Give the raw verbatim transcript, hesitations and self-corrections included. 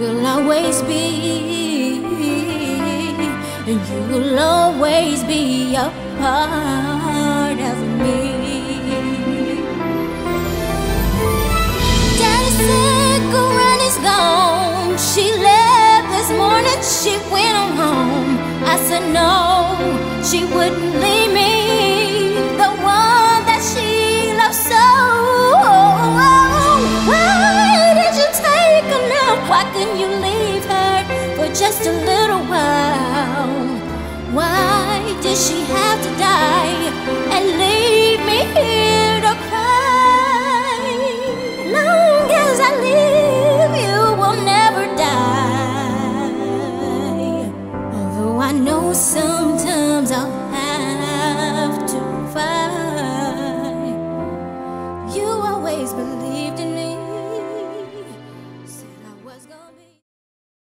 will always be, and you will always be a part of me. Daddy said Granny's gone. She left this morning, she went on home. I said no, she wouldn't leave me, the one that she loved so. Why did you take her now? Why couldn't you leave her for just a little while? Why did she have to die and leave me here?